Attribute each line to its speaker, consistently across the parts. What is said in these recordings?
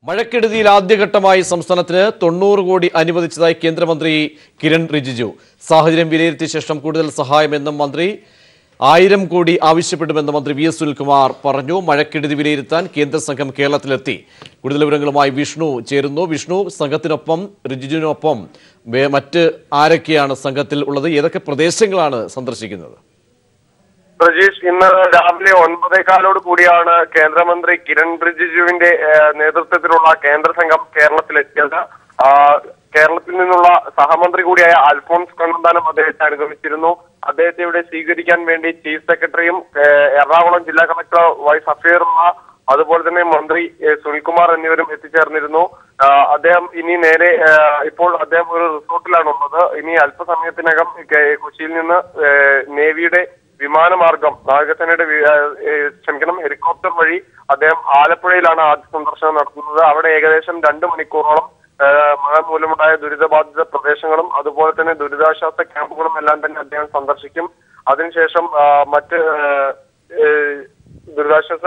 Speaker 1: മഴക്കെടുതിയിൽ ആദ്യഘട്ടമായി സംസ്ഥാനത്തിന് 90 കോടി അനുവദിച്ചതായി കേന്ദ്രമന്ത്രി കിരൺ റിജിജു. സാഹചര്യം വിലയിരുത്തിയ ശേഷം കൂടുതൽ സഹായമെന്നും മന്ത്രി 1000 കോടി ആവശ്യപ്പെടുമെന്ന് മന്ത്രി വി.എസ്. സുനിൽകുമാർ പറഞ്ഞു. മഴക്കെടുതി വിലയിരുത്താൻ കേന്ദ്ര സംഘം കേരളത്തിലെത്തി. കൂടുതൽ വിവരങ്ങളുമായി വിഷ്ണു ചേരുന്നു. വിഷ്ണു, സംഘത്തിനൊപ്പം റിജിജുവിനൊപ്പം മറ്റ് ആരൊക്കെയാണ് സംഘത്തിൽ ഉള്ളത്? ഏതൊക്കെ പ്രദേശങ്ങളാണ് സന്ദർശിക്കുന്നത്?
Speaker 2: പ്രജീഷ്, ഇന്ന് രാവിലെ 9:15 കൂടിയാണ് കേന്ദ്രമന്ത്രി കിരൺ റിജിജുവിന്റെ നേതൃത്വത്തിലുള്ള കേന്ദ്ര സംഘം കേരളത്തിലെത്തിയത്. കേരളത്തിൽ നിന്നുള്ള സഹമന്ത്രി കൂടിയായ അൽഫോൺസ് കണ്ണന്താനം അദ്ദേഹത്തെ അനുഗമിച്ചിരുന്നു. അദ്ദേഹത്തെ ഇവിടെ സ്വീകരിക്കാൻ വേണ്ടി ചീഫ് സെക്രട്ടറിയും എറണാകുളം ജില്ലാ കളക്ടർ വൈ സഫീറുള്ള അതുപോലെ തന്നെ മന്ത്രി സുനിൽകുമാർ എന്നിവരും എത്തിച്ചേർന്നിരുന്നു. അദ്ദേഹം ഇനി നേരെ ഇപ്പോൾ അദ്ദേഹം ഒരു റിസോർട്ടിലാണ് ഉള്ളത്. ഇനി അല്പസമയത്തിനകം കൊച്ചിയിൽ നിന്ന് നേവിയുടെ വിമാനമാർഗം നാവികസേനയുടെ ഹെലികോപ്റ്റർ വഴി അദ്ദേഹം ആലപ്പുഴയിലാണ് ആദ്യ സന്ദർശനം നടത്തുന്നത്. അവിടെ ഏകദേശം 2 മണിക്കൂറോളം മഴ മൂലമുണ്ടായ ദുരിതബാധിത പ്രദേശങ്ങളും അതുപോലെ തന്നെ ദുരിതാശ്വാസ ക്യാമ്പുകളും എല്ലാം തന്നെ അദ്ദേഹം സന്ദർശിക്കും. അതിനുശേഷം മറ്റ് ദുരിതാശ്വാസ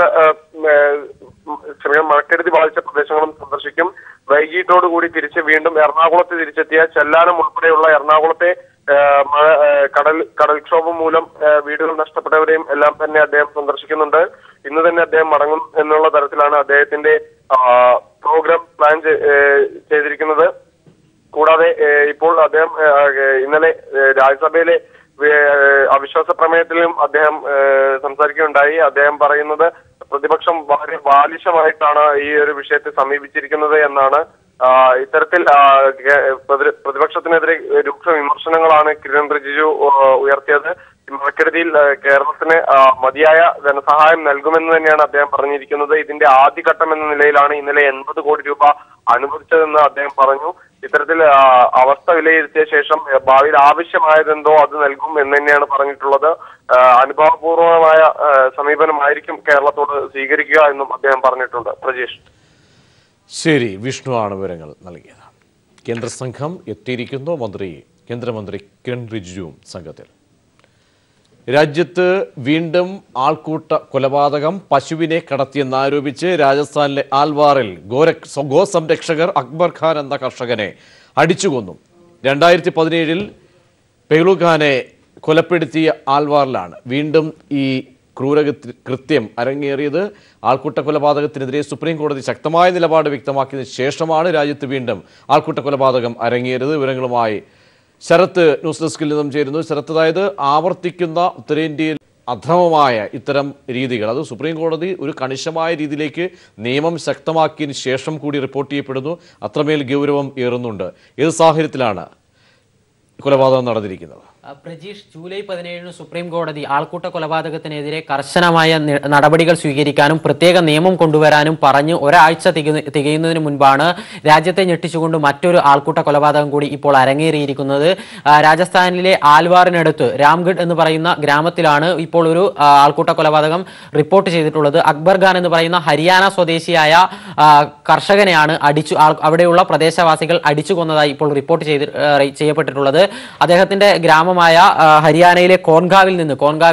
Speaker 2: മഴക്കെടുതി ബാധിച്ച പ്രദേശങ്ങളും സന്ദർശിക്കും. വൈകിട്ടോടുകൂടി വീണ്ടും എറണാകുളത്ത് തിരിച്ചെത്തിയ ചെല്ലാനം ഉൾപ്പെടെയുള്ള എറണാകുളത്തെ കടൽക്ഷോഭം മൂലം വീടുകൾ നഷ്ടപ്പെട്ടവരെയും എല്ലാം തന്നെ അദ്ദേഹം സന്ദർശിക്കുന്നുണ്ട്. ഇന്ന് തന്നെ അദ്ദേഹം മടങ്ങും എന്നുള്ള തരത്തിലാണ് അദ്ദേഹത്തിന്റെ പ്രോഗ്രാം പ്ലാൻ ചെയ്തിരിക്കുന്നത്. കൂടാതെ ഇപ്പോൾ അദ്ദേഹം ഇന്നലെ രാജ്യസഭയിലെ അവിശ്വാസ പ്രമേയത്തിലും അദ്ദേഹം സംസാരിക്കുകയുണ്ടായി. അദ്ദേഹം പറയുന്നത് പ്രതിപക്ഷം വളരെ ബാലിശമായിട്ടാണ് ഈ ഒരു വിഷയത്തെ സമീപിച്ചിരിക്കുന്നത് എന്നാണ്. ഇത്തരത്തിൽ പ്രതിപക്ഷത്തിനെതിരെ രൂക്ഷ വിമർശനങ്ങളാണ് കിരൺ റിജിജു ഉയർത്തിയത്. മഴക്കെടുതിയിൽ കേരളത്തിന് മതിയായ ധനസഹായം നൽകുമെന്ന് തന്നെയാണ് അദ്ദേഹം പറഞ്ഞിരിക്കുന്നത്. ഇതിന്റെ ആദ്യഘട്ടം എന്ന നിലയിലാണ് ഇന്നലെ 80 കോടി രൂപ അനുവദിച്ചതെന്ന് അദ്ദേഹം പറഞ്ഞു. ഇത്തരത്തിൽ അവസ്ഥ വിലയിരുത്തിയ ശേഷം ഭാവിയിൽ ആവശ്യമായതെന്തോ അത് നൽകും എന്ന് തന്നെയാണ് പറഞ്ഞിട്ടുള്ളത്. അനുഭാവപൂർവമായ സമീപനമായിരിക്കും കേരളത്തോട് സ്വീകരിക്കുക എന്നും അദ്ദേഹം പറഞ്ഞിട്ടുണ്ട്. പ്രജീഷ്,
Speaker 1: ശരി, വിഷ്ണു ആണ് വിവരങ്ങൾ നൽകിയത്. കേന്ദ്ര സംഘം എത്തിയിരിക്കുന്നു. കേന്ദ്രമന്ത്രി കിരൺ റിജിജുവും സംഘത്തിൽ. രാജ്യത്ത് വീണ്ടും ആൾക്കൂട്ട കൊലപാതകം. പശുവിനെ കടത്തിയെന്നാരോപിച്ച് രാജസ്ഥാനിലെ ആൽവാറിൽ ഗോസംരക്ഷകർ അക്ബർ ഖാൻ എന്ന കർഷകനെ അടിച്ചുകൊന്നു. 2017 പെഹ്ലുഖാനെ കൊലപ്പെടുത്തിയ ആൽവാറിലാണ് വീണ്ടും ഈ ക്രൂരകൃത്യം അരങ്ങേറിയത്. ആൾക്കൂട്ട കൊലപാതകത്തിനെതിരെ സുപ്രീം കോടതി ശക്തമായ നിലപാട് വ്യക്തമാക്കിയതിനു ശേഷമാണ് രാജ്യത്ത് വീണ്ടും ആൾക്കൂട്ട കൊലപാതകം അരങ്ങേറിയത്. വിവരങ്ങളുമായി ശരത്ത് ന്യൂസ് ഡെസ്കിൽ നിന്നും ചേരുന്നു. ശരത്ത്, അതായത് ആവർത്തിക്കുന്ന ഉത്തരേന്ത്യയിൽ അധമമായ ഇത്തരം രീതികൾ, അത് സുപ്രീം കോടതി ഒരു കണിശമായ രീതിയിലേക്ക് നിയമം ശക്തമാക്കിയതിന് ശേഷം കൂടി റിപ്പോർട്ട് ചെയ്യപ്പെടുന്നു. അത്രമേൽ ഗൗരവം ഏറുന്നുണ്ട്. ഏത് സാഹചര്യത്തിലാണ് കൊലപാതകം നടന്നിരിക്കുന്നത്?
Speaker 3: പ്രജീഷ്, ജൂലൈ 17 സുപ്രീം കോടതി ആൾക്കൂട്ട കൊലപാതകത്തിനെതിരെ കർശനമായ നടപടികൾ സ്വീകരിക്കാനും പ്രത്യേക നിയമം കൊണ്ടുവരാനും പറഞ്ഞ് ഒരാഴ്ച തികയുന്നതിന് മുൻപാണ് രാജ്യത്തെ ഞെട്ടിച്ചുകൊണ്ട് മറ്റൊരു ആൾക്കൂട്ട കൊലപാതകം കൂടി ഇപ്പോൾ അരങ്ങേറിയിരിക്കുന്നത്. രാജസ്ഥാനിലെ ആൽവാറിനടുത്ത് രാംഗഡ് എന്ന് പറയുന്ന ഗ്രാമത്തിലാണ് ഇപ്പോൾ ഒരു ആൾക്കൂട്ട കൊലപാതകം റിപ്പോർട്ട് ചെയ്തിട്ടുള്ളത്. അക്ബർ ഖാൻ എന്ന് പറയുന്ന ഹരിയാന സ്വദേശിയായ കർഷകനെയാണ് അവിടെയുള്ള പ്രദേശവാസികൾ അടിച്ചു കൊന്നതായി ഇപ്പോൾ റിപ്പോർട്ട് ചെയ്യപ്പെട്ടിട്ടുള്ളത്. അദ്ദേഹത്തിന്റെ ഗ്രാമമായ ഹരിയാനയിലെ കോൺഗാവിൽ നിന്ന്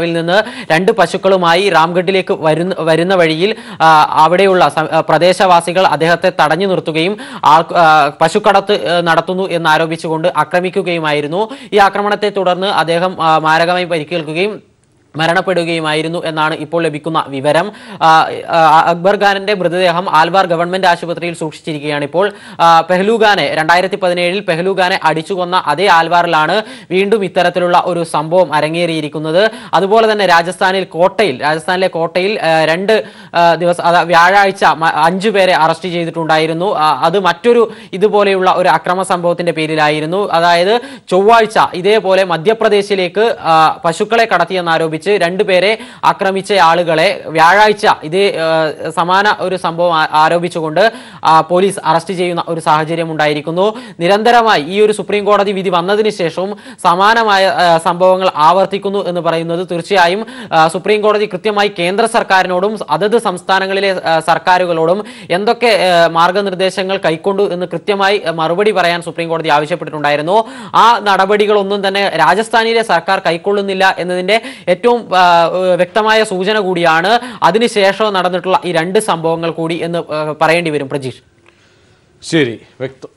Speaker 3: 2 പശുക്കളുമായി രാംഗഡിലേക്ക് വരുന്ന വഴിയിൽ അവിടെയുള്ള പ്രദേശവാസികൾ അദ്ദേഹത്തെ തടഞ്ഞു നിർത്തുകയും പശുക്കടത്ത് നടത്തുന്നു എന്നാരോപിച്ചുകൊണ്ട് ആക്രമിക്കുകയുമായിരുന്നു. ഈ ആക്രമണത്തെ തുടർന്ന് അദ്ദേഹം മാരകമായി പരിക്കേൽക്കുകയും മരണപ്പെടുകയുമായിരുന്നു എന്നാണ് ഇപ്പോൾ ലഭിക്കുന്ന വിവരം. അക്ബർ ഖാനിന്റെ മൃതദേഹം ആൽവാർ ഗവൺമെന്റ് ആശുപത്രിയിൽ സൂക്ഷിച്ചിരിക്കുകയാണ്. ഇപ്പോൾ പെഹ്ലുഖാനെ 2017 പെഹ്ലുഖാനെ അടിച്ചുകൊന്ന അതേ ആൽവാറിലാണ് വീണ്ടും ഇത്തരത്തിലുള്ള ഒരു സംഭവം അരങ്ങേറിയിരിക്കുന്നത്. അതുപോലെ തന്നെ രാജസ്ഥാനിലെ കോട്ടയിൽ 2 ദിവസം വ്യാഴാഴ്ച 5 പേരെ അറസ്റ്റ് ചെയ്തിട്ടുണ്ടായിരുന്നു. അത് മറ്റൊരു ഇതുപോലെയുള്ള ഒരു അക്രമ സംഭവത്തിന്റെ പേരിലായിരുന്നു. അതായത് ചൊവ്വാഴ്ച ഇതേപോലെ മധ്യപ്രദേശിലേക്ക് പശുക്കളെ കടത്തിയെന്നാരോപിച്ച് 2 പേരെ ആക്രമിച്ച ആളുകളെ വ്യാഴാഴ്ച ഇതേ സമാന ഒരു സംഭവം ആരോപിച്ചുകൊണ്ട് പോലീസ് അറസ്റ്റ് ചെയ്യുന്ന ഒരു സാഹചര്യം ഉണ്ടായിരിക്കുന്നു. നിരന്തരമായി ഈ ഒരു സുപ്രീം കോടതി വിധി വന്നതിന് ശേഷവും സമാനമായ സംഭവങ്ങൾ ആവർത്തിക്കുന്നു എന്ന് പറയുന്നത് തീർച്ചയായും സുപ്രീം കോടതി കൃത്യമായി കേന്ദ്ര സർക്കാരിനോടും അതത് സംസ്ഥാനങ്ങളിലെ സർക്കാരുകളോടും എന്തൊക്കെ മാർഗനിർദ്ദേശങ്ങൾ കൈക്കൊണ്ടു എന്ന് കൃത്യമായി മറുപടി പറയാൻ സുപ്രീം കോടതി ആവശ്യപ്പെട്ടിട്ടുണ്ടായിരുന്നു. ആ നടപടികളൊന്നും തന്നെ രാജസ്ഥാനിലെ സർക്കാർ കൈക്കൊള്ളുന്നില്ല എന്നതിന്റെ ഏറ്റവും വ്യക്തമായ സൂചന കൂടിയാണ് അതിനുശേഷം നടന്നിട്ടുള്ള ഈ 2 സംഭവങ്ങൾ കൂടി എന്ന് പറയേണ്ടി വരും. പ്രജീഷ്,
Speaker 1: ശരി, വ്യക്തം.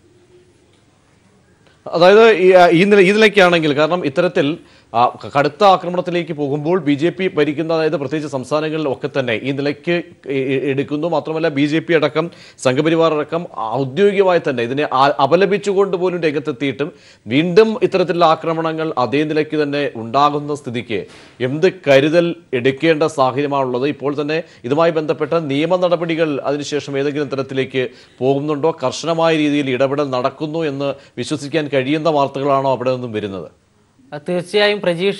Speaker 1: അതായത് ഈ നിലയ്ക്കാണെങ്കിൽ, കാരണം ഇത്തരത്തിൽ കടുത്ത ആക്രമണത്തിലേക്ക് പോകുമ്പോൾ BJP ഭരിക്കുന്ന, അതായത് പ്രത്യേകിച്ച് സംസ്ഥാനങ്ങളിൽ ഒക്കെ തന്നെ ഈ നിലയ്ക്ക് എടുക്കുന്നു. മാത്രമല്ല BJP അടക്കം സംഘപരിവാർ അടക്കം ഔദ്യോഗികമായി തന്നെ ഇതിനെ അപലപിച്ചുകൊണ്ട് പോലും രംഗത്തെത്തിയിട്ടും വീണ്ടും ഇത്തരത്തിലുള്ള ആക്രമണങ്ങൾ അതേ നിലയ്ക്ക് തന്നെ ഉണ്ടാകുന്ന സ്ഥിതിക്ക് എന്ത് കരുതൽ എടുക്കേണ്ട സാഹചര്യമാണുള്ളത്? ഇപ്പോൾ തന്നെ ഇതുമായി ബന്ധപ്പെട്ട നിയമ നടപടികൾ അതിനുശേഷം ഏതെങ്കിലും തരത്തിലേക്ക് പോകുന്നുണ്ടോ? കർശനമായ രീതിയിൽ ഇടപെടൽ നടക്കുന്നു എന്ന് വിശ്വസിക്കാൻ കഴിയുന്ന വാർത്തകളാണോ അവിടെ നിന്നും വരുന്നത്?
Speaker 3: തീർച്ചയായും പ്രജീഷ്,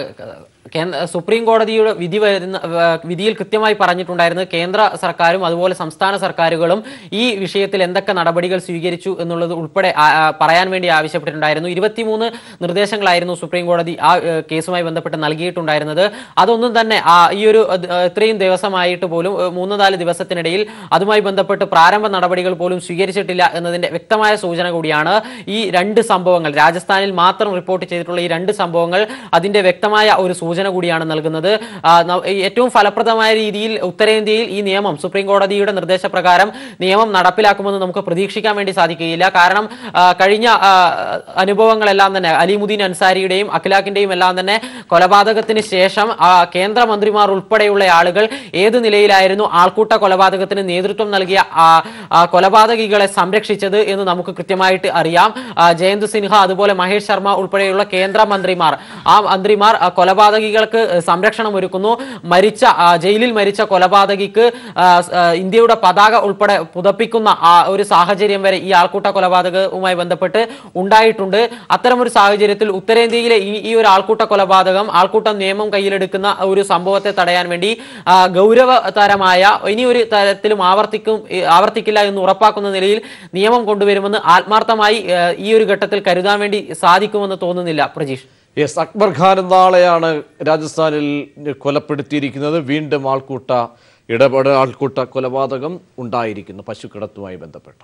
Speaker 3: സുപ്രീം കോടതിയുടെ വിധിയിൽ കൃത്യമായി പറഞ്ഞിട്ടുണ്ടായിരുന്നു കേന്ദ്ര സർക്കാരും അതുപോലെ സംസ്ഥാന സർക്കാരുകളും ഈ വിഷയത്തിൽ എന്തൊക്കെ നടപടികൾ സ്വീകരിച്ചു എന്നുള്ളത് ഉൾപ്പെടെ പറയാൻ വേണ്ടി ആവശ്യപ്പെട്ടിട്ടുണ്ടായിരുന്നു. 23 നിർദ്ദേശങ്ങളായിരുന്നു സുപ്രീം കോടതി ആ കേസുമായി ബന്ധപ്പെട്ട് നൽകിയിട്ടുണ്ടായിരുന്നത്. അതൊന്നും തന്നെ ഈ ഒരു ഇത്രയും ദിവസമായിട്ട് പോലും 3-4 ദിവസത്തിനിടയിൽ അതുമായി ബന്ധപ്പെട്ട് പ്രാരംഭ നടപടികൾ പോലും സ്വീകരിച്ചിട്ടില്ല എന്നതിന്റെ വ്യക്തമായ സൂചന കൂടിയാണ് ഈ 2 സംഭവങ്ങൾ. രാജസ്ഥാനിൽ മാത്രം റിപ്പോർട്ട് ചെയ്തിട്ടുള്ള ഈ 2 സംഭവങ്ങൾ അതിന്റെ വ്യക്തമായ ഒരു സൂചന കൂടിയാണ് നൽകുന്നത്. ഏറ്റവും ഫലപ്രദമായ രീതിയിൽ ഉത്തരേന്ത്യയിൽ ഈ നിയമം, സുപ്രീം കോടതിയുടെ നിർദ്ദേശപ്രകാരം നിയമം നടപ്പിലാക്കുമെന്ന് നമുക്ക് പ്രതീക്ഷിക്കാൻ വേണ്ടി സാധിക്കുകയില്ല. കാരണം കഴിഞ്ഞ അനുഭവങ്ങളെല്ലാം തന്നെ അലിമുദ്ദീൻ അൻസാരിയുടെയും അഖിലാഖിന്റെയും എല്ലാം തന്നെ കൊലപാതകത്തിന് ശേഷം കേന്ദ്രമന്ത്രിമാർ ഉൾപ്പെടെയുള്ള ആളുകൾ ഏത് നിലയിലായിരുന്നു ആൾക്കൂട്ട കൊലപാതകത്തിന് നേതൃത്വം നൽകിയ കൊലപാതകികളെ സംരക്ഷിച്ചത് എന്ന് നമുക്ക് കൃത്യമായിട്ട് അറിയാം. ജയന്ത് സിൻഹ അതുപോലെ മഹേഷ് ശർമ്മ ഉൾപ്പെടെയുള്ള കേന്ദ്രമന്ത്രിമാർ, ആ മന്ത്രിമാർ കൊലപാതകികൾക്ക് സംരക്ഷണം ഒരുക്കുന്നു. ജയിലിൽ മരിച്ച കൊലപാതകിക്ക് ഇന്ത്യയുടെ പതാക ഉൾപ്പെടെ പുതപ്പിക്കുന്ന ഒരു സാഹചര്യം വരെ ഈ ആൾക്കൂട്ട കൊലപാതകവുമായി ബന്ധപ്പെട്ട് ഉണ്ടായിട്ടുണ്ട്. അത്തരമൊരു സാഹചര്യത്തിൽ ഉത്തരേന്ത്യയിലെ ഈ ഒരു ആൾക്കൂട്ട കൊലപാതകം, ആൾക്കൂട്ട നിയമം കയ്യിലെടുക്കുന്ന ഒരു സംഭവത്തെ തടയാൻ വേണ്ടി ഗൗരവതരമായ ഇനിയൊരു തരത്തിലും ആവർത്തിക്കില്ല എന്ന് ഉറപ്പാക്കുന്ന നിലയിൽ നിയമം കൊണ്ടുവരുമെന്ന് ആത്മാർത്ഥമായി ഈ ഒരു ഘട്ടത്തിൽ കരുതാൻ വേണ്ടി സാധിക്കുമെന്ന് തോന്നുന്നില്ല പ്രജീഷ്.
Speaker 1: യെസ്, അക്ബർ ഖാൻ എന്നാളെയാണ് രാജസ്ഥാനിൽ കൊലപ്പെടുത്തിയിരിക്കുന്നത്. വീണ്ടും ആൾക്കൂട്ട കൊലപാതകം ഉണ്ടായിരിക്കുന്നു പശുക്കടത്തുമായി ബന്ധപ്പെട്ട്.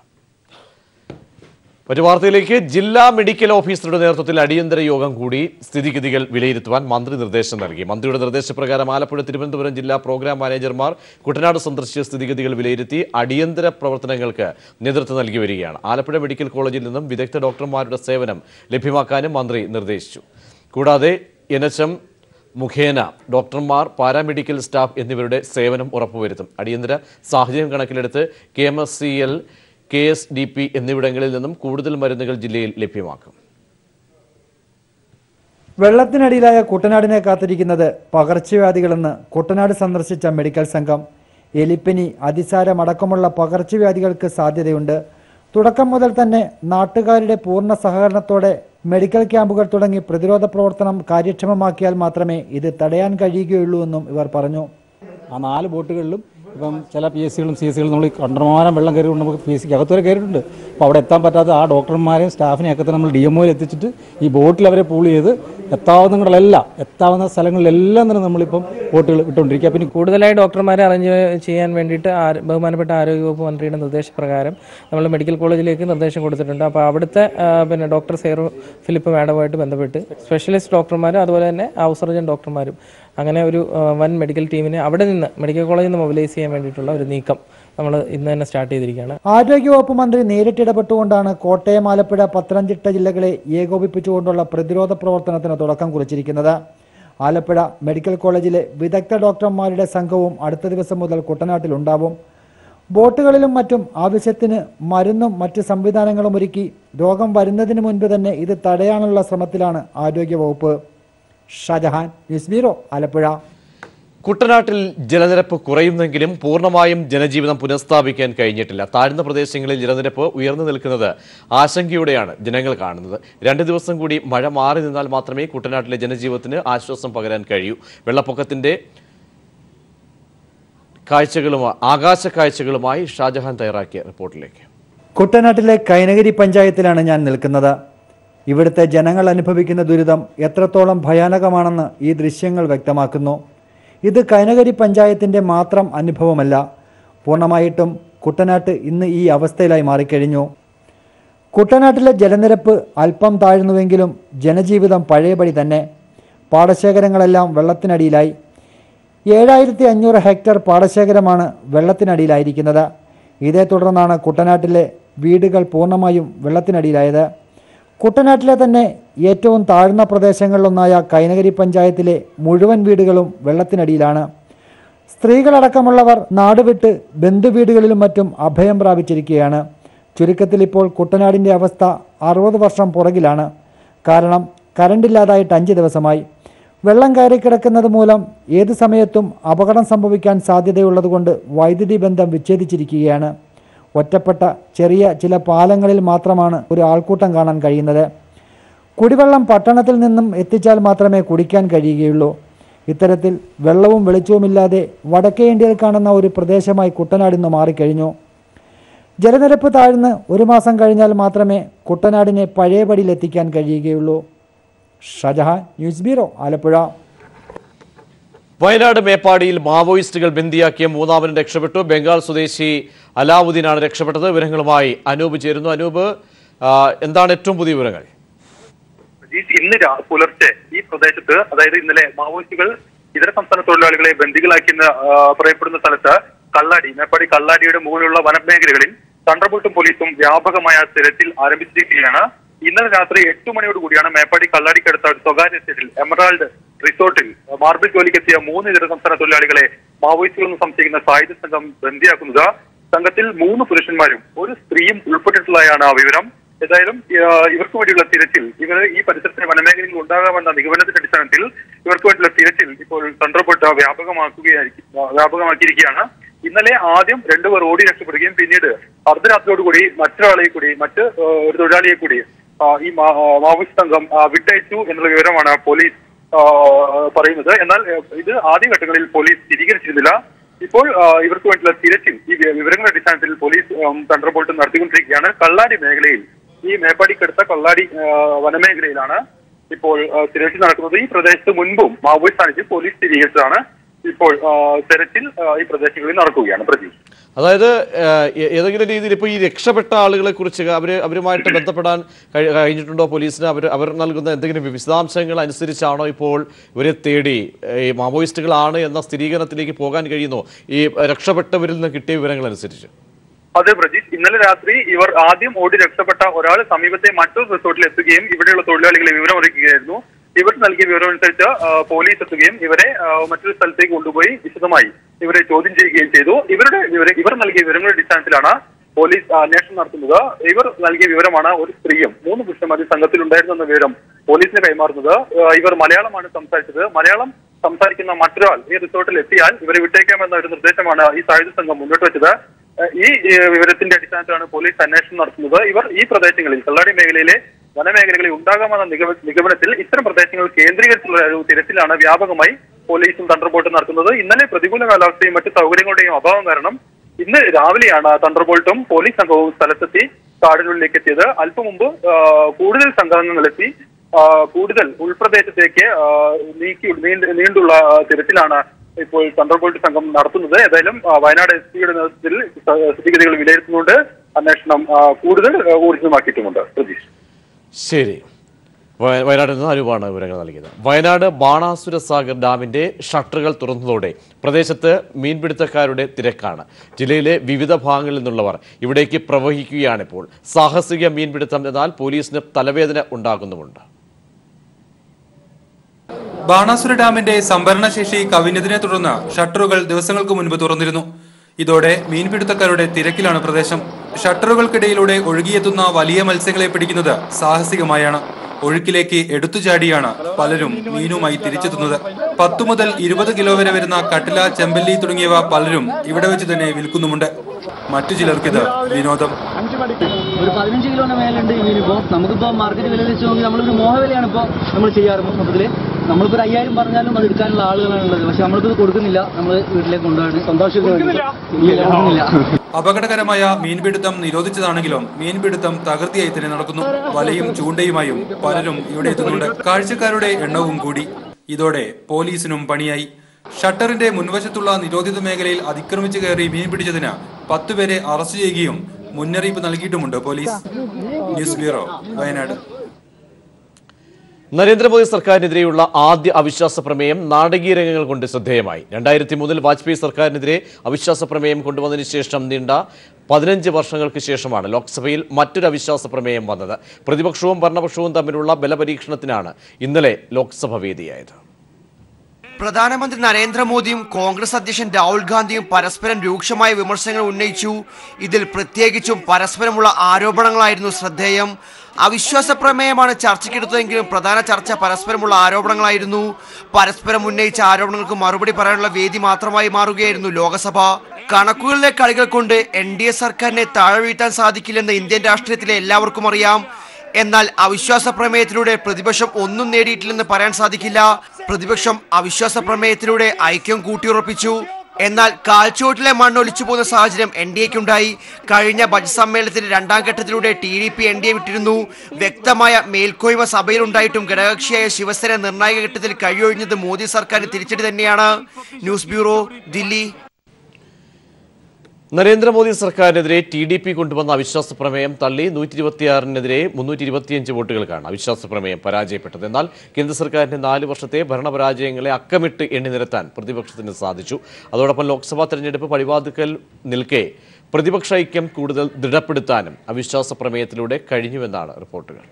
Speaker 1: മറ്റു വാർത്തയിലേക്ക്. ജില്ലാ മെഡിക്കൽ ഓഫീസറുടെ നേതൃത്വത്തിൽ അടിയന്തര യോഗം കൂടി സ്ഥിതിഗതികൾ വിലയിരുത്തുവാൻ മന്ത്രി നിർദ്ദേശം നൽകി. മന്ത്രിയുടെ നിർദ്ദേശപ്രകാരം ആലപ്പുഴ, തിരുവനന്തപുരം ജില്ലാ പ്രോഗ്രാം മാനേജർമാർ കുട്ടനാട് സന്ദർശിച്ച് സ്ഥിതിഗതികൾ വിലയിരുത്തി അടിയന്തര പ്രവർത്തനങ്ങൾക്ക് നേതൃത്വം നൽകി വരികയാണ്. ആലപ്പുഴ മെഡിക്കൽ കോളേജിൽ നിന്നും വിദഗ്ധ ഡോക്ടർമാരുടെ സേവനം ലഭ്യമാക്കാനും മന്ത്രി നിർദ്ദേശിച്ചു. കൂടാതെ NHM മുഖേന ഡോക്ടർമാർ, പാരാമെഡിക്കൽ സ്റ്റാഫ് എന്നിവരുടെ സേവനം ഉറപ്പുവരുത്തും. അടിയന്തര സാഹചര്യം കണക്കിലെടുത്ത് KMSCL, KSDP എന്നിവിടങ്ങളിൽ നിന്നും കൂടുതൽ മരുന്നുകൾ ജില്ലയിൽ ലഭ്യമാക്കും.
Speaker 4: വെള്ളത്തിനടിയിലായ കുട്ടനാടിനെ കാത്തിരിക്കുന്നത് പകർച്ചവ്യാധികളെന്ന് കുട്ടനാട് സന്ദർശിച്ച മെഡിക്കൽ സംഘം. എലിപ്പനി, അതിസാരം അടക്കമുള്ള പകർച്ചവ്യാധികൾക്ക് സാധ്യതയുണ്ട്. തുടക്കം മുതൽ തന്നെ നാട്ടുകാരുടെ പൂർണ്ണ സഹകരണത്തോടെ മെഡിക്കൽ ക്യാമ്പുകൾ തുടങ്ങി പ്രതിരോധ പ്രവർത്തനം കാര്യക്ഷമമാക്കിയാൽ മാത്രമേ ഇത് തടയാൻ കഴിയുകയുള്ളൂ എന്നും ഇവർ പറഞ്ഞു.
Speaker 5: ആ 4 ബോട്ടുകളിലും ഇപ്പം ചില PSCകളും CSCകളും നമ്മൾ കണ്ടമാനം വെള്ളം കയറിക്കൊണ്ട് നമുക്ക് PSCക്ക് അകത്ത് വരെ കയറിയിട്ടുണ്ട്. അപ്പോൾ അവിടെ എത്താൻ പറ്റാത്ത ആ ഡോക്ടർമാരെയും സ്റ്റാഫിനെയും ഒക്കെ തന്നെ നമ്മൾ DMOയിൽ എത്തിച്ചിട്ട് ഈ ബോട്ടിൽ അവരെ പൂൾ ചെയ്ത് എത്താവുന്ന സ്ഥലങ്ങളിലെല്ലാം തന്നെ നമ്മളിപ്പം ബോട്ടുകൾ വിട്ടുകൊണ്ടിരിക്കുക. പിന്നെ
Speaker 6: കൂടുതലായി ഡോക്ടർമാരെ അറേഞ്ച് ചെയ്യാൻ വേണ്ടിയിട്ട് ബഹുമാനപ്പെട്ട ആരോഗ്യവകുപ്പ് മന്ത്രിയുടെ നിർദ്ദേശപ്രകാരം നമ്മൾ മെഡിക്കൽ കോളേജിലേക്ക് നിർദ്ദേശം കൊടുത്തിട്ടുണ്ട്. അപ്പോൾ അവിടുത്തെ ഡോക്ടർ സേറോ ഫിലിപ്പ് മാഡവുമായിട്ട് ബന്ധപ്പെട്ട് സ്പെഷ്യലിസ്റ്റ് ഡോക്ടർമാരും അതുപോലെ തന്നെ ഹൗസ് സർജൻ ഡോക്ടർമാരും അങ്ങനെ ഒരു വൻ മെഡിക്കൽ ടീമിനെ അവിടെ നിന്ന് മെഡിക്കൽ കോളേജിൽ നിന്ന് മൊബിലൈസ് ചെയ്യാൻ വേണ്ടിയിട്ടുള്ള ഒരു നീക്കം നമ്മൾ ഇന്ന് തന്നെ സ്റ്റാർട്ട് ചെയ്തിരിക്കുകയാണ്.
Speaker 4: ആരോഗ്യവകുപ്പ് മന്ത്രി നേരിട്ടിടപെട്ടുകൊണ്ടാണ് കോട്ടയം, ആലപ്പുഴ, പത്തനംതിട്ട ജില്ലകളെ ഏകോപിപ്പിച്ചുകൊണ്ടുള്ള പ്രതിരോധ പ്രവർത്തനത്തിന് തുടക്കം കുറിച്ചിരിക്കുന്നത്. ആലപ്പുഴ മെഡിക്കൽ കോളേജിലെ വിദഗ്ധ ഡോക്ടർമാരുടെ സംഘവും അടുത്ത ദിവസം മുതൽ കുട്ടനാട്ടിലുണ്ടാവും. ബോട്ടുകളിലും മറ്റും ആവശ്യത്തിന് മരുന്നും മറ്റ് സംവിധാനങ്ങളും ഒരുക്കി രോഗം വരുന്നതിന് മുൻപ് തന്നെ ഇത് തടയാനുള്ള ശ്രമത്തിലാണ് ആരോഗ്യവകുപ്പ്. Shajahan, news bureau, Alappuzha.
Speaker 1: കുട്ടനാട്ടിൽ ജലനിരപ്പ് കുറയുന്നെങ്കിലും പൂർണ്ണമായും ജനജീവിതം പുനഃസ്ഥാപിക്കാൻ കഴിഞ്ഞിട്ടില്ല. താഴ്ന്ന പ്രദേശങ്ങളിൽ ജലനിരപ്പ് ഉയർന്നു നിൽക്കുന്നത് ആശങ്കയോടെയാണ് ജനങ്ങൾ കാണുന്നത്. 2 ദിവസം കൂടി മഴ മാറി നിന്നാൽ മാത്രമേ കുട്ടനാട്ടിലെ ജനജീവിതത്തിന് ആശ്വാസം പകരാൻ കഴിയൂ. വെള്ളപ്പൊക്കത്തിന്റെ ആകാശ കാഴ്ചകളുമായി ഷാജഹാൻ തയ്യാറാക്കിയ റിപ്പോർട്ടിലേക്ക്.
Speaker 4: കുട്ടനാട്ടിലെ കൈനഗിരി പഞ്ചായത്തിലാണ് ഞാൻ നിൽക്കുന്നത്. ഇവിടുത്തെ ജനങ്ങൾ അനുഭവിക്കുന്ന ദുരിതം എത്രത്തോളം ഭയാനകമാണെന്ന് ഈ ദൃശ്യങ്ങൾ വ്യക്തമാക്കുന്നു. ഇത് കൈനഗിരി പഞ്ചായത്തിൻ്റെ മാത്രം അനുഭവമല്ല. പൂർണ്ണമായിട്ടും കുട്ടനാട്ട് ഇന്ന് ഈ അവസ്ഥയിലായി മാറിക്കഴിഞ്ഞു. കുട്ടനാട്ടിലെ ജലനിരപ്പ് അല്പം താഴ്ന്നുവെങ്കിലും ജനജീവിതം പഴയപടി തന്നെ. പാടശേഖരങ്ങളെല്ലാം വെള്ളത്തിനടിയിലായി. 7500 ഹെക്ടർ പാടശേഖരമാണ് വെള്ളത്തിനടിയിലായിരിക്കുന്നത്. ഇതേ തുടർന്നാണ് കുട്ടനാട്ടിലെ വീടുകൾ പൂർണ്ണമായും വെള്ളത്തിനടിയിലായത്. കുട്ടനാട്ടിലെ തന്നെ ഏറ്റവും താഴ്ന്ന പ്രദേശങ്ങളിലൊന്നായ കൈനകരി പഞ്ചായത്തിലെ മുഴുവൻ വീടുകളും വെള്ളത്തിനടിയിലാണ്. സ്ത്രീകളടക്കമുള്ളവർ നാടുവിട്ട് ബന്ധുവീടുകളിലും മറ്റും അഭയം പ്രാപിച്ചിരിക്കുകയാണ്. ചുരുക്കത്തിൽ ഇപ്പോൾ കുട്ടനാടിൻ്റെ അവസ്ഥ 60 വർഷം പുറകിലാണ്. കാരണം കരണ്ടില്ലാതായിട്ട് 5 ദിവസമായി. വെള്ളം കയറിക്കിടക്കുന്നത് മൂലം ഏത് സമയത്തും അപകടം സംഭവിക്കാൻ സാധ്യതയുള്ളതുകൊണ്ട് വൈദ്യുതി ബന്ധം വിച്ഛേദിച്ചിരിക്കുകയാണ്. ഒറ്റപ്പെട്ട ചെറിയ ചില പാലങ്ങളിൽ മാത്രമാണ് ഒരു ആൾക്കൂട്ടം കാണാൻ കഴിയുന്നത്. കുടിവെള്ളം പട്ടണത്തിൽ നിന്നും എത്തിച്ചാൽ മാത്രമേ കുടിക്കാൻ കഴിയുകയുള്ളൂ. ഇത്തരത്തിൽ വെള്ളവും വെളിച്ചവുമില്ലാതെ വടക്കേ ഇന്ത്യയിൽ കാണുന്ന ഒരു പ്രദേശമായി കുട്ടനാട് ഇന്ന് മാറിക്കഴിഞ്ഞു. ജലനിരപ്പ് താഴ്ന്ന് 1 മാസം കഴിഞ്ഞാൽ മാത്രമേ കുട്ടനാടിനെ പഴയപടിയിലെത്തിക്കാൻ കഴിയുകയുള്ളൂ. Shajahan, news bureau, Alappuzha.
Speaker 1: വയനാട് മേപ്പാടിയിൽ മാവോയിസ്റ്റുകൾ ബന്ദിയാക്കിയ 3 രക്ഷപ്പെട്ടു. ബംഗാൾ സ്വദേശി അലാവുദ്ദീനാണ് രക്ഷപ്പെട്ടത്. വിവരങ്ങളുമായി അനൂപ് ചേരുന്നു. അനൂപ്, എന്താണ് ഏറ്റവും പുതിയ വിവരങ്ങൾ?
Speaker 7: ഇന്ന് പുലർച്ചെ ഈ പ്രദേശത്ത്, അതായത് ഇന്നലെ മാവോയിസ്റ്റുകൾ ഇതര സംസ്ഥാന തൊഴിലാളികളെ ബന്ദികളാക്കിയെന്ന് പറയപ്പെടുന്ന സ്ഥലത്ത് മേപ്പാടി കള്ളാടിയുടെ മുകളിലുള്ള വനമേഖലകളിൽ തണ്ടർബോൾട്ടും പോലീസും വ്യാപകമായ തിരച്ചിൽ ആരംഭിച്ചിരിക്കുകയാണ്. ഇന്നലെ രാത്രി 8 മണിയോടുകൂടിയാണ് മേപ്പാടി കള്ളാടിക്കടുത്ത സ്വകാര്യ എസ്റ്റേറ്റിൽ എമറാൾഡ് റിസോർട്ടിൽ മാർബിൾ ജോലിക്കെത്തിയ 3 ഇതര സംസ്ഥാന തൊഴിലാളികളെ മാവോയിസ്റ്റുകളെന്ന് സംശയിക്കുന്ന സായുധ സംഘം ബന്ദിയാക്കുന്നത്. സംഘത്തിൽ 3 പുരുഷന്മാരും 1 സ്ത്രീയും ഉൾപ്പെട്ടിട്ടുള്ളതാണ് ആ വിവരം. ഏതായാലും ഇവർക്ക് വേണ്ടിയുള്ള തിരച്ചിൽ, ഇവർ ഈ പരിസരത്തെ വനമേഖലയിൽ ഉണ്ടാകാമെന്ന നിഗമനത്തിന്റെ അടിസ്ഥാനത്തിൽ ഇവർക്ക് വേണ്ടിയുള്ള തിരച്ചിൽ ഇപ്പോൾ തണ്ടർബോൾട്ട് വ്യാപകമാക്കിയിരിക്കുകയാണ്. ഇന്നലെ ആദ്യം 2 പേർ ഓടി രക്ഷപ്പെടുകയും പിന്നീട് അർദ്ധരാത്രിയോടുകൂടി മറ്റ് ഒരു തൊഴിലാളിയെ കൂടി ഈ മാവോയിസ്റ്റ് സംഘം വിട്ടയച്ചു എന്നുള്ള വിവരമാണ് പോലീസ് പറയുന്നത്. എന്നാൽ ഇത് ആദ്യഘട്ടങ്ങളിൽ പോലീസ് സ്ഥിരീകരിച്ചിരുന്നില്ല. ഇപ്പോൾ ഇവർക്ക് വേണ്ടിയുള്ള തിരച്ചിൽ ഈ വിവരങ്ങളുടെ അടിസ്ഥാനത്തിൽ പോലീസ് തണ്ടർബോൾട്ട് നടത്തിക്കൊണ്ടിരിക്കുകയാണ്. കള്ളാടി മേഖലയിൽ, ഈ മേപ്പാടിക്കടുത്ത കള്ളാടി വനമേഖലയിലാണ് ഇപ്പോൾ തിരച്ചിൽ നടക്കുന്നത്. ഈ പ്രദേശത്ത് മുൻപും മാവോയിസ്റ്റ് സാന്നിധ്യം പോലീസ് സ്ഥിരീകരിച്ചതാണ്. ഇപ്പോൾ തെരച്ചിൽ ഈ പ്രദേശങ്ങളിൽ നടക്കുകയാണ്. പ്രതീക്ഷ,
Speaker 1: അതായത് ഏതെങ്കിലും രീതിയിൽ ഇപ്പോൾ ഈ രക്ഷപ്പെട്ട ആളുകളെ കുറിച്ച് അവരുമായിട്ട് ബന്ധപ്പെടാൻ കഴിഞ്ഞിട്ടുണ്ടോ പോലീസിന്? അവർ നൽകുന്ന എന്തെങ്കിലും വിശദാംശങ്ങൾ അനുസരിച്ചാണോ ഇപ്പോൾ ഇവരെ തേടി ഈ മാവോയിസ്റ്റുകളാണ് എന്ന സ്ഥിരീകരണത്തിലേക്ക് പോകാൻ കഴിയുന്നു ഈ രക്ഷപ്പെട്ടവരിൽ നിന്ന് കിട്ടിയ വിവരങ്ങൾ അനുസരിച്ച്?
Speaker 7: അതെ പ്രജീഷ്, ഇന്നലെ രാത്രി ഇവർ ആദ്യം ഓടി രക്ഷപ്പെട്ട ഒരാൾ സമീപത്തെ മറ്റൊരു റിസോർട്ടിൽ എത്തുകയും ഇവിടെയുള്ള തൊഴിലാളികളെ വിവരം അറിയിക്കുകയായിരുന്നു. ഇവർ നൽകിയ വിവരമനുസരിച്ച് പോലീസ് എത്തുകയും ഇവരെ മറ്റൊരു സ്ഥലത്തേക്ക് കൊണ്ടുപോയി വിശദമായി ഇവരെ ചോദ്യം ചെയ്യുകയും ചെയ്തു. ഇവർ നൽകിയ വിവരങ്ങളുടെ അടിസ്ഥാനത്തിലാണ് പോലീസ് അന്വേഷണം നടത്തുന്നത്. ഇവർ നൽകിയ വിവരമാണ് ഒരു സ്ത്രീയും 3 പുരുഷന്മാരും സംഘത്തിലുണ്ടായിരുന്നു എന്ന വിവരം പോലീസിന് കൈമാറുന്നത്. ഇവർ മലയാളമാണ് സംസാരിച്ചത്. മലയാളം സംസാരിക്കുന്ന മറ്റൊരാൾ ഈ റിസോർട്ടിൽ എത്തിയാൽ ഇവരെ വിട്ടേക്കാമെന്ന ഒരു നിർദ്ദേശമാണ് ഈ സായുധ സംഘം മുന്നോട്ട് വെച്ചത്. ഈ വിവരത്തിന്റെ അടിസ്ഥാനത്തിലാണ് പോലീസ് അന്വേഷണം നടത്തുന്നത്. ഇവർ ഈ പ്രദേശങ്ങളിൽ, കള്ളാടി മേഖലയിലെ വനമേഖലകളിൽ ഉണ്ടാകാമെന്ന നിഗമനത്തിൽ ഇത്തരം പ്രദേശങ്ങൾ കേന്ദ്രീകരിച്ചുള്ള ഒരു തിരച്ചിലാണ് വ്യാപകമായി പോലീസും തണ്ടർബോൾട്ടും നടത്തുന്നത്. ഇന്നലെ പ്രതികൂല കാലാവസ്ഥയും മറ്റ് സൗകര്യങ്ങളുടെയും അഭാവം കാരണം ഇന്ന് രാവിലെയാണ് തണ്ടർബോൾട്ടും പോലീസ് സംഘവും സ്ഥലത്തെത്തി കാടിനുള്ളിലേക്ക് എത്തിയത്. അല്പം മുമ്പ് കൂടുതൽ സംഘങ്ങളെത്തി കൂടുതൽ ഉൾപ്രദേശത്തേക്ക് നീണ്ടുള്ള തിരച്ചിലാണ് ഇപ്പോൾ തണ്ടർബോൾട്ട് സംഘം നടത്തുന്നത്. ഏതായാലും വയനാട് എസ്.പിയുടെ നേതൃത്വത്തിൽ സ്ഥിതിഗതികൾ വിലയിരുത്തുന്നുണ്ട്. അന്വേഷണം കൂടുതൽ ഊർജിതമാക്കിയിട്ടുമുണ്ട്. പ്രതീഷ്,
Speaker 1: ശരി. വയനാട്ടിൽ നിന്ന് അനൂപാണ് വിവരങ്ങൾ നൽകിയത്. വയനാട് ബാണാസുര സാഗർ ഡാമിന്റെ ഷട്ടറുകൾ തുറന്നതോടെ പ്രദേശത്ത് മീൻപിടുത്തക്കാരുടെ തിരക്കാണ്. ജില്ലയിലെ വിവിധ ഭാഗങ്ങളിൽ നിന്നുള്ളവർ ഇവിടേക്ക് പ്രവഹിക്കുകയാണിപ്പോൾ. സാഹസിക മീൻപിടുത്തം എന്നാൽ പോലീസിന് തലവേദന ഉണ്ടാകുന്നുമുണ്ട്.
Speaker 8: ബാണാസുര ഡാമിന്റെ സംഭരണശേഷി കവിഞ്ഞതിനെ തുടർന്ന് ഷട്ടറുകൾ ദിവസങ്ങൾക്ക് മുൻപ് തുറന്നിരുന്നു. ഇതോടെ മീൻപിടുത്തക്കാരുടെ തിരക്കിലാണ് പ്രദേശം. ഷട്ടറുകൾക്കിടയിലൂടെ ഒഴുകിയെത്തുന്ന വലിയ മത്സ്യങ്ങളെ പിടിക്കുന്നത് സാഹസികമായാണ്. ഒഴുക്കിലേക്ക് എടുത്തുചാടിയാണ് പലരും മീനുമായി തിരിച്ചെത്തുന്നത്. 10 മുതൽ 20 കിലോ വരെ വരുന്ന കട്ടില, ചെമ്പല്ലി തുടങ്ങിയവ പലരും ഇവിടെ വെച്ച് തന്നെ വിൽക്കുന്നുമുണ്ട്. മറ്റു ചിലർക്കിത് വിനോദം.
Speaker 9: ഒരു 15 കിലോന്റെ മേലുണ്ട് ഈ മീനിപ്പോ. നമുക്കിപ്പോ മാർക്കറ്റ് വില വെച്ച് നോക്കി നമ്മളൊരു മോഹവിലയാണ് ഇപ്പോൾ നമ്മൾ ചെയ്യാറ്. മൊത്തത്തില് നമ്മളിപ്പോൾ 5000 പറഞ്ഞാലും അത് എടുക്കാനുള്ള ആളുകളാണുള്ളത്. പക്ഷെ നമ്മളിത് കൊടുക്കുന്നില്ല. നമ്മൾ വീട്ടിലേക്ക് കൊണ്ടുപോയി സന്തോഷിക്കുന്നില്ല.
Speaker 8: അപകടകരമായ മീൻപിടുത്തം നിരോധിച്ചതാണെങ്കിലും മീൻപിടുത്തം തകൃതിയായി തന്നെ നടക്കുന്നു. വലയും ചൂണ്ടയുമായും പലരും ഇവിടെ എത്തുന്നുണ്ട്. കാഴ്ചക്കാരുടെ എണ്ണവും കൂടി. ഇതോടെ പോലീസിനും പണിയായി. ഷട്ടറിന്റെ മുൻവശത്തുള്ള നിരോധിത മേഖലയിൽ അതിക്രമിച്ചു കയറി മീൻ പിടിച്ചതിന് 10 പേരെ അറസ്റ്റ് ചെയ്യുകയും മുന്നറിയിപ്പ് നൽകിയിട്ടുമുണ്ട് police. News bureau, Wayanad.
Speaker 1: Narendra Modi സർക്കാരിനെതിരെയുള്ള ആദ്യ അവിശ്വാസ പ്രമേയം നാടകീയ രംഗങ്ങൾ കൊണ്ട് ശ്രദ്ധേയമായി. 2003 വാജ്പേയി സർക്കാരിനെതിരെ അവിശ്വാസ പ്രമേയം കൊണ്ടുവന്നതിന് ശേഷം നീണ്ട 15 വർഷങ്ങൾക്ക് ശേഷമാണ് ലോക്സഭയിൽ മറ്റൊരു അവിശ്വാസ പ്രമേയം വന്നത്. പ്രതിപക്ഷവും ഭരണപക്ഷവും തമ്മിലുള്ള ബലപരീക്ഷണത്തിനാണ് ഇന്നലെ ലോക്സഭ വേദിയായത്.
Speaker 10: പ്രധാനമന്ത്രി നരേന്ദ്രമോദിയും കോൺഗ്രസ് അധ്യക്ഷൻ രാഹുൽ ഗാന്ധിയും പരസ്പരം രൂക്ഷമായ വിമർശനങ്ങൾ ഉന്നയിച്ചു. ഇതിൽ പ്രത്യേകിച്ചും പരസ്പരമുള്ള ആരോപണങ്ങളായിരുന്നു ശ്രദ്ധേയം. അവിശ്വാസ പ്രമേയമാണ് ചർച്ചയ്ക്കെടുത്തതെങ്കിലും പ്രധാന ചർച്ച പരസ്പരമുള്ള ആരോപണങ്ങളായിരുന്നു. പരസ്പരം ഉന്നയിച്ച ആരോപണങ്ങൾക്ക് മറുപടി പറയാനുള്ള വേദി മാത്രമായി മാറുകയായിരുന്നു ലോകസഭ. കണക്കുകളിലെ കളികൾ കൊണ്ട് NDA സർക്കാരിനെ താഴെ വീഴ്ത്താൻ സാധിക്കില്ലെന്ന് ഇന്ത്യൻ രാഷ്ട്രീയത്തിലെ എല്ലാവർക്കും അറിയാം. എന്നാൽ അവിശ്വാസ പ്രമേയത്തിലൂടെ പ്രതിപക്ഷം ഒന്നും നേടിയിട്ടില്ലെന്ന് പറയാൻ സാധിക്കില്ല. പ്രതിപക്ഷം അവിശ്വാസ പ്രമേയത്തിലൂടെ ഐക്യം കൂട്ടിയുറപ്പിച്ചു. എന്നാൽ കാൽച്ചുവട്ടിലെ മണ്ണൊലിച്ചു പോകുന്ന സാഹചര്യം NDAക്കുണ്ടായി. കഴിഞ്ഞ ബജറ്റ് സമ്മേളനത്തിന്റെ രണ്ടാം ഘട്ടത്തിലൂടെ TDP NDA വിട്ടിരുന്നു. വ്യക്തമായ മേൽക്കോയ്മ സഭയിലുണ്ടായിട്ടും ഘടകകക്ഷിയായ ശിവസേന നിർണായക ഘട്ടത്തിൽ കഴിയൊഴിഞ്ഞത് മോദി സർക്കാരിന് തിരിച്ചടി തന്നെയാണ്. News bureau, Delhi.
Speaker 1: നരേന്ദ്രമോദി സർക്കാരിനെതിരെ TDP കൊണ്ടുവന്ന അവിശ്വാസ പ്രമേയം തള്ളി 126-നെതിരെ 325 വോട്ടുകൾക്കാണ് അവിശ്വാസ പ്രമേയം പരാജയപ്പെട്ടത്. എന്നാൽ കേന്ദ്ര സർക്കാരിന്റെ 4 വർഷത്തെ ഭരണപരാജയങ്ങളെ അക്കമിട്ട് എണ്ണി നിരത്താൻ പ്രതിപക്ഷത്തിന് സാധിച്ചു. അതോടൊപ്പം ലോക്സഭാ തെരഞ്ഞെടുപ്പ് പടിവാതിക്കൽ നിൽക്കെ പ്രതിപക്ഷ ഐക്യം കൂടുതൽ ദൃഢപ്പെടുത്താനും അവിശ്വാസ പ്രമേയത്തിലൂടെ കഴിഞ്ഞുവെന്നാണ് റിപ്പോർട്ടുകൾ.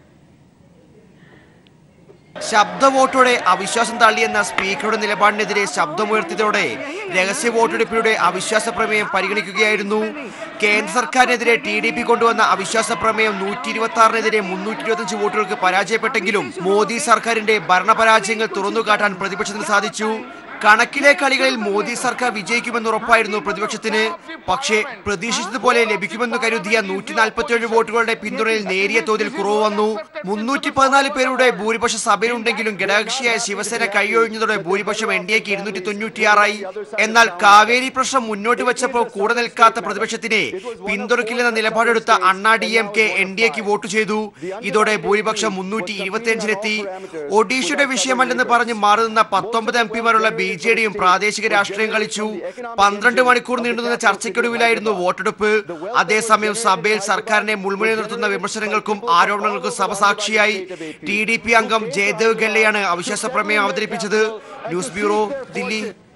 Speaker 10: ശബ്ദ വോട്ടോടെ അവിശ്വാസം തള്ളിയെന്ന സ്പീക്കറുടെ നിലപാടിനെതിരെ ശബ്ദമുയർത്തിയതോടെ രഹസ്യ വോട്ടെടുപ്പിലൂടെ അവിശ്വാസ പ്രമേയം പരിഗണിക്കുകയായിരുന്നു. കേന്ദ്ര സർക്കാരിനെതിരെ TDP കൊണ്ടുവന്ന അവിശ്വാസ പ്രമേയം 126-നെതിരെ 325 വോട്ടുകൾക്ക് പരാജയപ്പെട്ടെങ്കിലും മോദി സർക്കാരിന്റെ ഭരണപരാജയങ്ങൾ തുറന്നുകാട്ടാൻ പ്രതിപക്ഷത്തിന് സാധിച്ചു. കണക്കിലെ കളികളിൽ മോദി സർക്കാർ വിജയിക്കുമെന്ന് ഉറപ്പായിരുന്നു പ്രതിപക്ഷത്തിന്. പക്ഷേ പ്രതീക്ഷിച്ചതുപോലെ ലഭിക്കുമെന്ന് കരുതിയ 147 വോട്ടുകളുടെ പിന്തുണയിൽ നേരിയ തോതിൽ കുറവ് വന്നു. 314 പേരുടെ ഭൂരിപക്ഷ സഭയിലുണ്ടെങ്കിലും ഘടകകക്ഷിയായ ശിവസേന കൈയൊഴിഞ്ഞതോടെ ഭൂരിപക്ഷം NDAക്ക് 296ആയി. എന്നാൽ കാവേരി പ്രശ്നം മുന്നോട്ട് വെച്ചപ്പോൾ കൂടെ നിൽക്കാത്ത പ്രതിപക്ഷത്തിനെ പിന്തുണയ്ക്കില്ലെന്ന നിലപാടെടുത്ത അണ്ണാ DMK NDAക്ക് വോട്ട് ചെയ്തു. ഇതോടെ ഭൂരിപക്ഷം 325-ലെത്തി. ഒഡീഷയുടെ വിഷയമല്ലെന്ന് പറഞ്ഞ് മാറി നിന്ന 19 MPമാരുള്ള BJDയും പ്രാദേശിക രാഷ്ട്രീയം കളിച്ചു. 12 മണിക്കൂർ നീണ്ടുനിന്ന ചർച്ചയ്ക്കൊടുവിലായിരുന്നു വോട്ടെടുപ്പ്. അതേസമയം സഭയിൽ സർക്കാരിനെ മുൾമുനയിൽ നിർത്തുന്ന വിമർശനങ്ങൾക്കും ആരോപണങ്ങൾക്കും സഭ സാക്ഷിയായി. TDP അംഗം ജയദേവ് ഗെല്ലയാണ് അവിശ്വാസ പ്രമേയം അവതരിപ്പിച്ചത്. News bureau, Delhi.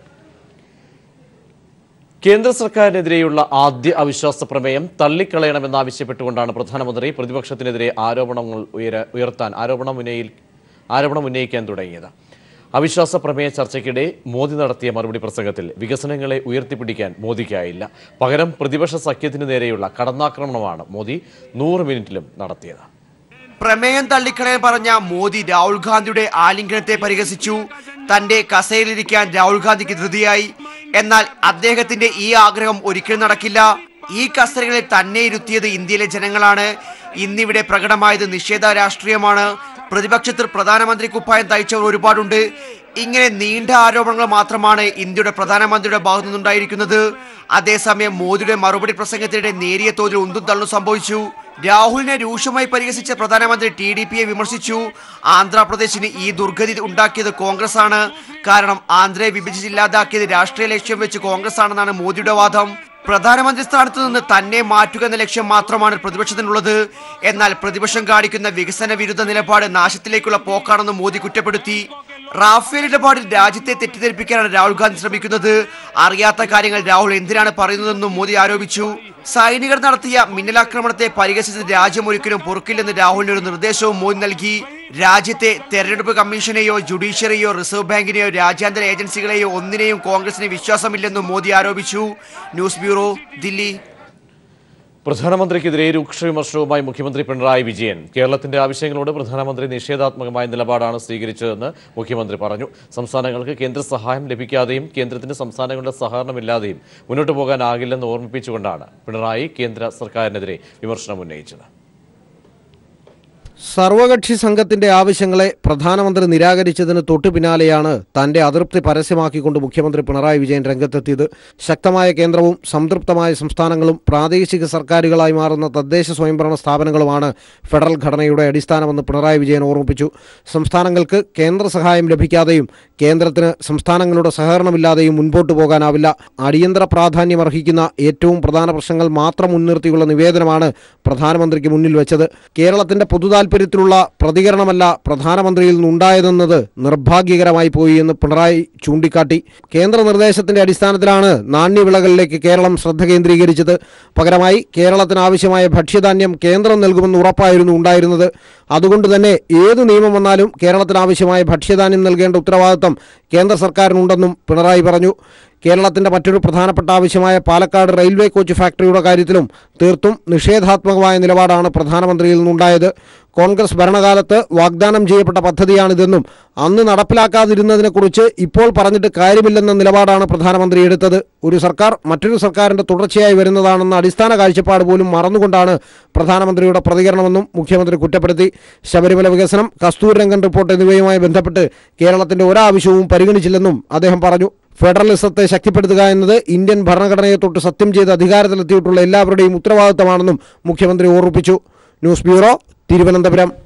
Speaker 1: കേന്ദ്ര സർക്കാരിനെതിരെയുള്ള ആദ്യ അവിശ്വാസ പ്രമേയം തള്ളിക്കളയണമെന്നാവശ്യപ്പെട്ടുകൊണ്ടാണ് പ്രധാനമന്ത്രി പ്രതിപക്ഷത്തിനെതിരെ ആരോപണം ഉന്നയിക്കാൻ തുടങ്ങിയത്. അവിശ്വാസ പ്രമേയ ചർച്ചയ്ക്കിടെ മോദി നടത്തിയ മറുപടി പ്രസംഗത്തിൽ വികസനങ്ങളെ ഉയർത്തിപ്പിടിക്കാൻ മോദിക്കായില്ല. പകരം പ്രതിപക്ഷ സഖ്യത്തിനു നേരെയുള്ള കടന്നാക്രമണമാണ് മോദി 100 മിനിറ്റിലും നടത്തിയത്.
Speaker 10: പ്രമേയം തള്ളിക്കളയാൻ പറഞ്ഞ മോദി രാഹുൽ ഗാന്ധിയുടെ ആലിംഗനത്തെ പരിഹസിച്ചു. തന്റെ കസേരയിലിരിക്കാൻ രാഹുൽ ഗാന്ധിക്ക് ധൃതിയായി. എന്നാൽ അദ്ദേഹത്തിന്റെ ഈ ആഗ്രഹം ഒരിക്കലും നടക്കില്ല. ഈ കസേരകളിൽ തന്നെ ഇരുത്തിയത് ഇന്ത്യയിലെ ജനങ്ങളാണ്. ഇന്നിവിടെ പ്രകടമായത് നിഷേധ രാഷ്ട്രീയമാണ്. പ്രതിപക്ഷത്തിൽ പ്രധാനമന്ത്രി കുപ്പായം തയ്ച്ചവർ ഒരുപാടുണ്ട്. ഇങ്ങനെ നീണ്ട ആരോപണങ്ങൾ മാത്രമാണ് ഇന്ത്യയുടെ പ്രധാനമന്ത്രിയുടെ ഭാഗത്തു നിന്നുണ്ടായിരിക്കുന്നത്. അതേസമയം മോദിയുടെ മറുപടി പ്രസംഗത്തിനിടെ നേരിയ തോതിൽ ഉന്തും തള്ളും സംഭവിച്ചു. രാഹുലിനെ രൂക്ഷമായി പരിഹസിച്ച പ്രധാനമന്ത്രി TDPയെ വിമർശിച്ചു. ആന്ധ്രാപ്രദേശിന് ഈ ദുർഗതി ഉണ്ടാക്കിയത് കോൺഗ്രസ് ആണ്. കാരണം ആന്ധ്രയെ വിഭജിച്ചില്ലാതാക്കിയത് രാഷ്ട്രീയ ലക്ഷ്യം വെച്ച് കോൺഗ്രസ് ആണെന്നാണ് മോദിയുടെ വാദം. പ്രധാനമന്ത്രി സ്ഥാനത്ത് നിന്ന് തന്നെ മാറ്റുക എന്ന ലക്ഷ്യം മാത്രമാണ് പ്രതിപക്ഷത്തിനുള്ളത്. എന്നാൽ പ്രതിപക്ഷം കാണിക്കുന്ന വികസന വിരുദ്ധ നിലപാട് നാശത്തിലേക്കുള്ള പോക്കാണെന്ന് മോദി കുറ്റപ്പെടുത്തി. റാഫേൽ ഇടപാടിൽ രാജ്യത്തെ തെറ്റിദ്ധരിപ്പിക്കാനാണ് രാഹുൽ ഗാന്ധി ശ്രമിക്കുന്നത്. അറിയാത്ത കാര്യങ്ങൾ രാഹുൽ എന്തിനാണ് പറയുന്നതെന്നും മോദി ആരോപിച്ചു. സൈനികർ നടത്തിയ മിന്നലാക്രമണത്തെ പരിഹസിച്ചത് രാജ്യം ഒരിക്കലും പൊറുക്കില്ലെന്ന് രാഹുലിന് ഒരു നിർദ്ദേശവും മോദി നൽകി. രാജ്യത്തെ തെരഞ്ഞെടുപ്പ് കമ്മീഷനെയോ ജുഡീഷ്യറിയോ റിസർവ് ബാങ്കിനെയോ രാജ്യാന്തര ഏജൻസികളെയോ ഒന്നിനെയും കോൺഗ്രസിന് വിശ്വാസമില്ലെന്നും മോദി ആരോപിച്ചു. News bureau, Delhi.
Speaker 1: പ്രധാനമന്ത്രിക്കെതിരെ രൂക്ഷ വിമർശനവുമായി മുഖ്യമന്ത്രി പിണറായി വിജയൻ. കേരളത്തിന്റെ ആവശ്യങ്ങളോട് പ്രധാനമന്ത്രി നിഷേധാത്മകമായ നിലപാടാണ് സ്വീകരിച്ചതെന്ന് മുഖ്യമന്ത്രി പറഞ്ഞു. സംസ്ഥാനങ്ങൾക്ക് കേന്ദ്ര സഹായം ലഭിക്കാതെയും കേന്ദ്രത്തിന് സംസ്ഥാനങ്ങളുടെ സഹകരണമില്ലാതെയും മുന്നോട്ട് പോകാനാകില്ലെന്ന് ഓർമ്മിപ്പിച്ചുകൊണ്ടാണ് പിണറായി കേന്ദ്ര സർക്കാരിനെതിരെ വിമർശനം ഉന്നയിച്ചത്.
Speaker 11: സർവകക്ഷി സംഘത്തിന്റെ ആവശ്യങ്ങളെ പ്രധാനമന്ത്രി നിരാകരിച്ചതിന് തൊട്ടു പിന്നാലെയാണ് തന്റെ അതൃപ്തി പരസ്യമാക്കിക്കൊണ്ട് മുഖ്യമന്ത്രി പിണറായി വിജയൻ രംഗത്തെത്തിയത്. ശക്തമായ കേന്ദ്രവും സംതൃപ്തമായ സംസ്ഥാനങ്ങളും പ്രാദേശിക സർക്കാരുകളായി മാറുന്ന തദ്ദേശ സ്വയംഭരണ സ്ഥാപനങ്ങളുമാണ് ഫെഡറൽ ഘടനയുടെ അടിസ്ഥാനമെന്ന് പിണറായി വിജയൻ ഓർമ്മിപ്പിച്ചു. സംസ്ഥാനങ്ങൾക്ക് കേന്ദ്ര സഹായം ലഭിക്കാതെയും കേന്ദ്രത്തിന് സംസ്ഥാനങ്ങളുടെ സഹകരണമില്ലാതെയും മുൻപോട്ട് പോകാനാവില്ല. അടിയന്തര പ്രാധാന്യമർഹിക്കുന്ന ഏറ്റവും പ്രധാന പ്രശ്നങ്ങൾ മാത്രം മുൻനിർത്തിയുള്ള നിവേദനമാണ് പ്രധാനമന്ത്രിക്ക് മുന്നിൽ വെച്ചത്. കേരളത്തിന്റെ പൊതുതാൽപര്യം താൽപ്പര്യത്തിലുള്ള പ്രതികരണമല്ല പ്രധാനമന്ത്രിയിൽ നിന്നുണ്ടായതെന്നത് നിർഭാഗ്യകരമായി പോയി എന്ന് പിണറായി ചൂണ്ടിക്കാട്ടി. കേന്ദ്ര നിർദ്ദേശത്തിന്റെ അടിസ്ഥാനത്തിലാണ് നാണ്യവിളകളിലേക്ക് കേരളം ശ്രദ്ധ കേന്ദ്രീകരിച്ചത്. പകരമായി കേരളത്തിന് ആവശ്യമായ ഭക്ഷ്യധാന്യം കേന്ദ്രം നൽകുമെന്ന് ഉറപ്പായിരുന്നു ഉണ്ടായിരുന്നത്. അതുകൊണ്ട് തന്നെ ഏത് നിയമം വന്നാലും കേരളത്തിന് ആവശ്യമായ ഭക്ഷ്യധാന്യം നൽകേണ്ട ഉത്തരവാദിത്തം കേന്ദ്ര സർക്കാരിനുണ്ടെന്നും പിണറായി പറഞ്ഞു. കേരളത്തിന്റെ മറ്റൊരു പ്രധാനപ്പെട്ട ആവശ്യമായ പാലക്കാട് റെയിൽവേ കോച്ച് ഫാക്ടറിയുടെ കാര്യത്തിലും തീർത്തും നിഷേധാത്മകമായ നിലപാടാണ് പ്രധാനമന്ത്രിയിൽ നിന്നുണ്ടായത്. കോൺഗ്രസ് ഭരണകാലത്ത് വാഗ്ദാനം ചെയ്യപ്പെട്ട പദ്ധതിയാണിതെന്നും അന്ന് നടപ്പിലാക്കാതിരുന്നതിനെക്കുറിച്ച് ഇപ്പോൾ പറഞ്ഞിട്ട് കാര്യമില്ലെന്ന നിലപാടാണ് പ്രധാനമന്ത്രി എടുത്തത്. ഒരു സർക്കാർ മറ്റൊരു സർക്കാരിന്റെ തുടർച്ചയായി വരുന്നതാണെന്ന അടിസ്ഥാന കാഴ്ചപ്പാട് പോലും മറന്നുകൊണ്ടാണ് പ്രധാനമന്ത്രിയുടെ പ്രതികരണമെന്നും മുഖ്യമന്ത്രി കുറ്റപ്പെടുത്തി. ശബരിമല വികസനം, കസ്തൂരിരംഗൻ റിപ്പോർട്ട് എന്നിവയുമായി ബന്ധപ്പെട്ട് കേരളത്തിന്റെ ഒരാവശ്യവും പരിഗണിച്ചില്ലെന്നും അദ്ദേഹം പറഞ്ഞു. ഫെഡറലിസത്തെ ശക്തിപ്പെടുത്തുക എന്നത് ഇന്ത്യൻ ഭരണഘടനയെ തൊട്ട് സത്യം ചെയ്ത് അധികാരത്തിലെത്തിയിട്ടുള്ള എല്ലാവരുടെയും ഉത്തരവാദിത്തമാണെന്നും മുഖ്യമന്ത്രി ഓർമ്മിപ്പിച്ചു. News bureau, Thiruvananthapuram.